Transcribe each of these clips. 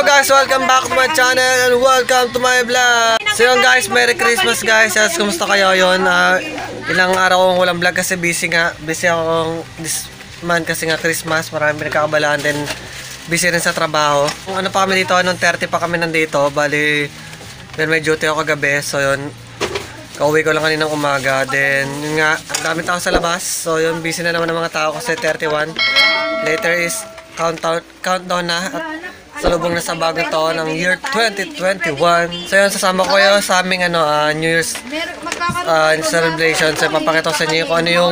guys, welcome back to my channel and welcome to my vlog. So yun guys, Merry Christmas guys. Kumusta kayo yun? Ilang araw akong walang vlog kasi busy ako this month kasi nga Christmas. Maraming pinagkakabalaan din, busy rin sa trabaho. Ano pa kami dito, noong 30 pa kami nandito. Bali, may duty ako kagabi. So yun, kauwi ko lang kaninang umaga. Then yun nga, ang dami tao sa labas. So yun, busy na naman ng mga tao kasi 31. Later is countdown na at salubong na sa bagong taon ng year 2021. So yun, sasama ko kayo sa aming New Year's celebration. So papakita ko sa inyo kung ano yung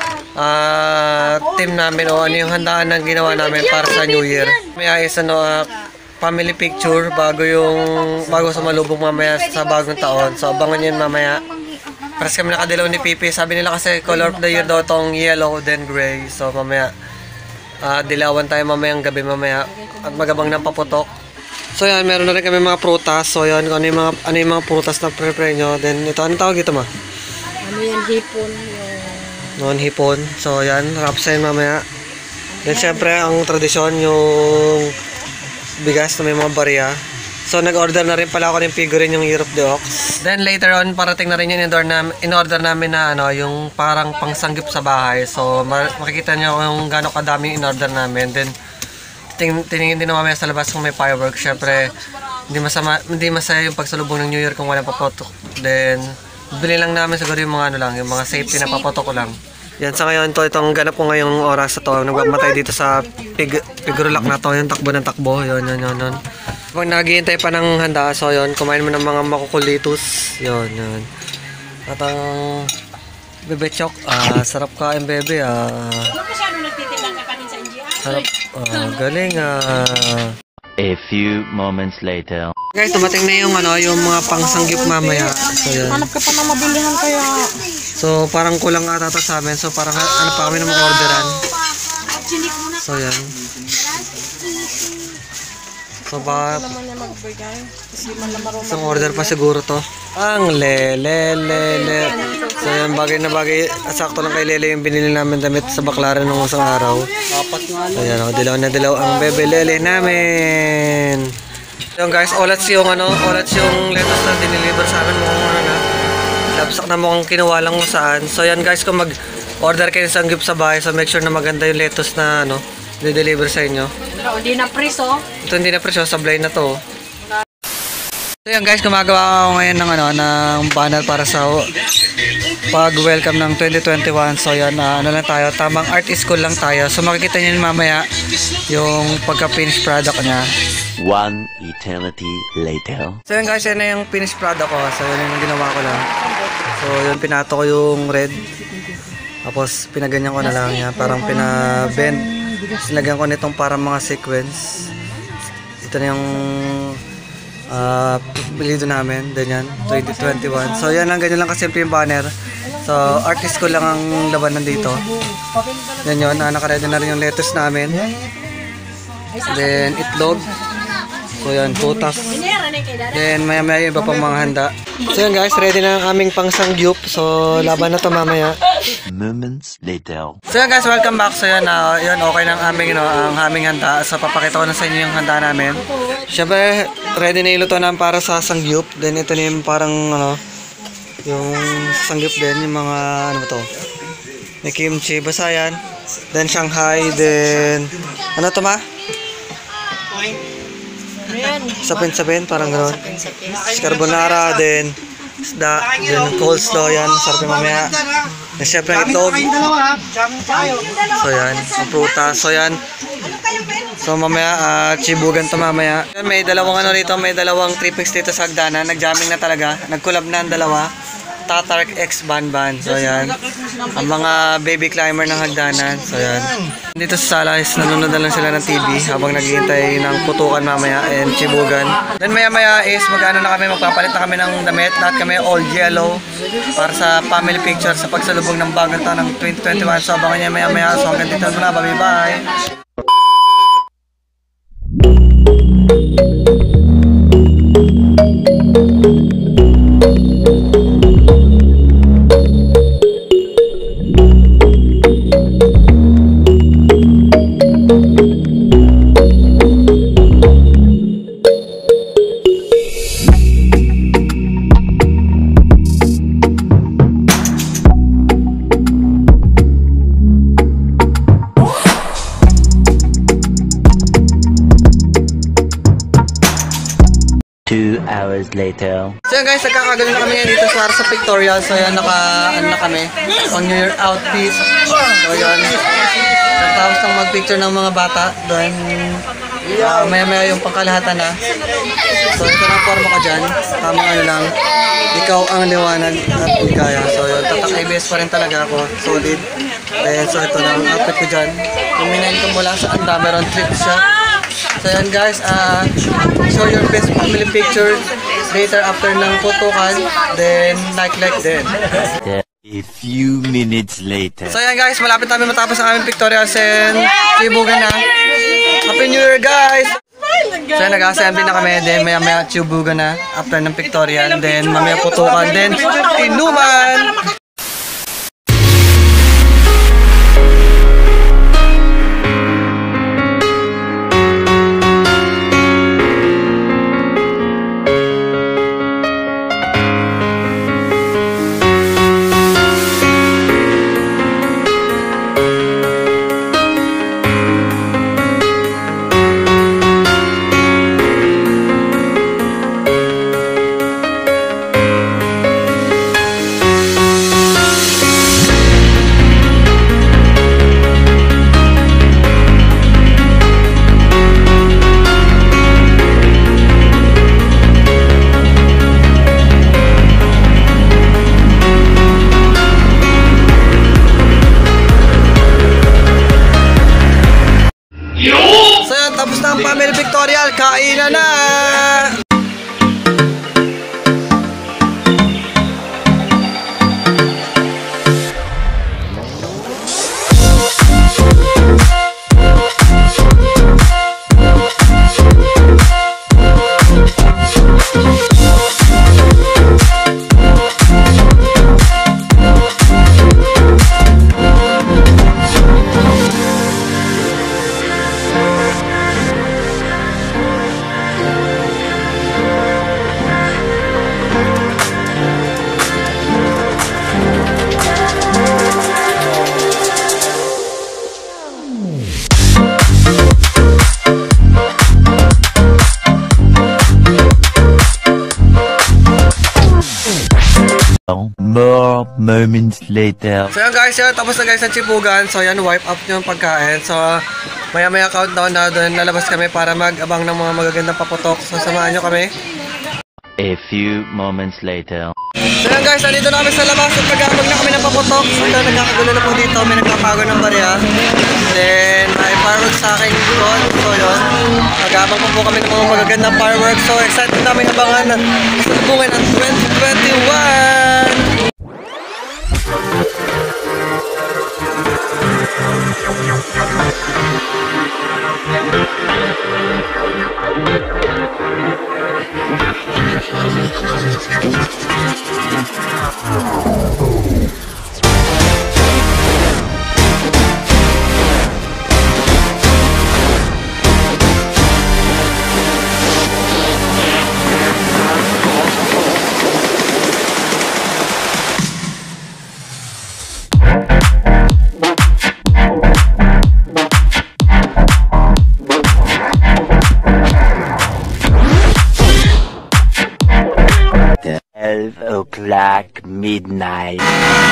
team namin o ano yung handaan na ginawa namin para sa New Year. May ayos family picture bago sumalubong mamaya sa bagong taon. So abangan yun mamaya. Paras kami nakadilaw ni Pipi. Sabi nila kasi color of the year daw tong yellow then gray. So mamaya dilawan tayo mamayang gabi mamaya at magabang ng paputok. So yan, meron na rin kami mga prutas. So yan, ano yung mga prutas na prepare nyo. Then ito, anong tawag ito ma? Ano yan, hipon. Noon hipon. So yan, rapsain mamaya. Then syempre, ang tradisyon yung bigas na may mga barya. So nag-order na rin pala ako ng figurine yung Year of the Ox. Then later on, parating na rin yung in-order namin na yung parang pangsanggip sa bahay. So makikita nyo kung gaano kadami yung in-order namin. Then tiningin din na mamaya sa labas kung may fireworks. Syempre, hindi masaya yung pagsalubong ng New Year kung walang papotok. Then bili lang namin siguro yung mga yung mga safety na papotok ko lang. Yan, sa ngayon itong ganap ko ngayong oras na to. Nagmamatay dito sa figurlock na to. Yung takbo ng takbo. Yun. Pag naghihintay pa ng handa, so yun, kumain mo ng mga makukulitos. Yun. At ang bebechok, sarap kain bebe. Sarap, galing. A few moments later. Guys, tumating na yung mga pangsanggip mamaya. So yun. Hanap ka pa ng mabilihan kaya. So parang kulang ata sa amin. So parang pa kami na mag-orderan. So yan. So baka isang order pa siguro to. Ang lele. So yan, bagay na bagay. Sakto lang kay Lele yung binili namin damit sa Baclaran nung isang araw. So yan, dilaw na dilaw ang bebe Lele namin. So guys, olats yung lettuce na diniliver sa amin. Labsak na mukhang kinuha lang mo saan. So yan guys, kung mag-order kayo ng sanggip sa bahay, so make sure na maganda yung lettuce na di-deliver sa inyo. Pero hindi na preso. Ito hindi na preso, sablay na to. So yan guys, gumagawa ako ngayon ng banner para sa pag-welcome ng 2021. So yan, lang tayo, tamang art school lang tayo. So makikita nyo mamaya yung pagka-finished product niya. One eternity later. So yan guys, yan na yung finished product ko. So yan yung ginawa ko lang. So yun, pinato ko yung red. Tapos pinaganyan ko na lang yan. Parang pinabend. Sinagyan ko nitong parang mga sequence. Ito na yung bilido namin. Ganyan, 2021. So yan lang, ganyan lang kasimple yung banner. So artist ko lang ang laban nandito. Yan yun, nakaredy na rin yung lettuce namin. Then itlog. So yan, putas. Then maya yung iba pang mga handa. So yan guys, ready na ang aming pangsangyup. So laban na to mamaya. Moments later. So yan guys, welcome back. So yan, okay na ang aming handa. So papakita ko na sa inyo yung handa namin. Siyempre, ready na iluto namin para sa sangyup. Then ito na yung parang yung sangyup din, yung mga to. May kimchi, basta yan. Then Shanghai, then ano to ma? Sapin, parang gano'n. Carbonara, then isda, then coleslaw, yan. Sarap yung mamaya. Then syempre ang itlog. So yan, ang prutas. So yan. So mamaya, chibugan to mamaya. May dalawang rito, may dalawang trippings dito sa hagdanan. Nag-jamming na talaga. Nag-collab na ang dalawa. Tatark X Banban. So yan. Ang mga baby climber ng hagdanan. So yan. Dito sa sala is nanonood na lang sila ng TV habang naghihintay ng putukan mamaya and chibugan. Then maya is magpapalit na kami ng damit. Lahat kami all yellow para sa family picture sa pagsalubong ng bagong taon ng 2021. So abangan niya maya. So hanggang dito muna. Bye-bye. 2 hours later. So yan guys, nagkakagulo na kami ngayon dito sa pictorial. So yan, ano na kami, on New Year outfit. So yan, tapos nang mag-picture ng mga bata. Doon, maya-maya yung pangkalahatan na. So ito na forma ko dyan. Tamang ano lang, ikaw ang liwanag at ligaya. So yun, tatak ABS pa rin talaga ako. Solid. Then, so ito na ang outfit ko dyan. Kuminain ko mula sa anda, meron trip siya. So yan guys, show your best family picture later after ng putukan, then like din. A few minutes later. So yan guys, malapit namin matapos ang aming pictorial and chibugan na. Happy New Year guys! So yan, nag-assembly na kami, then maya chibugan na after ng pictorial, then mamaya putukan, then inuman! So yan, tapos na ang family pictorial, kainan na! More moments later. So yan guys, yan, tapos na guys ang chibugan. So yan, wipe up nyo yung pagkain. So maya-maya countdown na doon, lalabas kami para mag-abang ng mga magagandang paputok. So samahan nyo kami. A few moments later. So yan guys, nandito na kami sa labas at mag-abang na kami ng paputok. So yan, nagkakagulo na po dito, may nagpapago ng barya. Then may fireworks sa aking likod. So yun, mag-abang po kami ng mga magagandang fireworks. So excited namin abangan sa bungan ng 2021! O'clock midnight.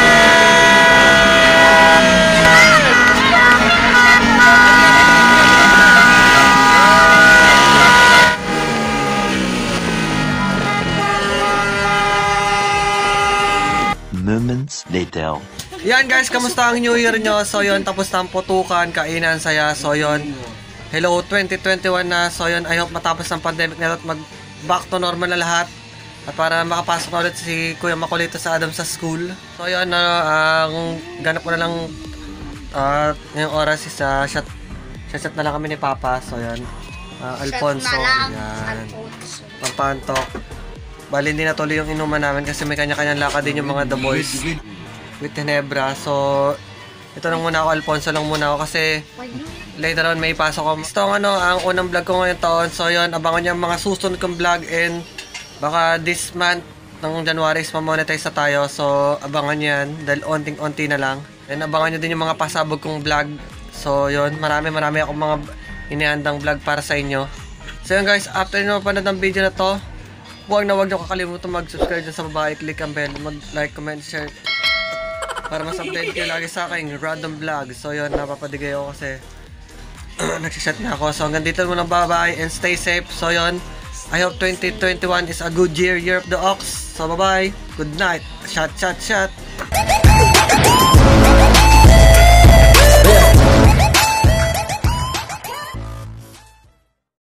Moments later. Yan guys, kamusta ang New Year nyo? So yun, tapos na ang putukan, kainan, saya. So yun, hello 2021 na. So yun, I hope matapos ang pandemic na at mag back to normal na lahat. At para makapasok na ulit si Kuya Makulito sa Adam sa school. So yun, ang ganap ko na lang ngayong oras is shot na lang kami ni Papa. So yun, Alfonso, yan, Pampantok. Bali hindi natuloy yung inuman namin kasi may kanya-kanyang lakad din yung mga The Boys with Tenebra. So ito lang muna ako, Alfonso lang muna ako kasi later on may pasok ko. Ito ang unang vlog ko ngayong taon. So yun, abangan niyo ang mga susunod kong vlog and baka this month ng January is ma-monetize na tayo. So abangan nyo yan dahil onting-onti na lang. And abangan nyo din yung mga pasabog kong vlog. So yun, marami akong mga inihandang vlog para sa inyo. So yun guys, after nyo mapanood ng video na to, Huwag nyo kakalimutan mag-subscribe dyan sa baba. I-click ang bell, mag-like, comment, share. Para mas update kayo lagi sa aking random vlog. So yun, napapadigay ako kasi nagsishot na ako. So hanggang dito muna, bye-bye and stay safe. So yun, I hope 2021 is a good year of the ox. So bye-bye, good night, shot.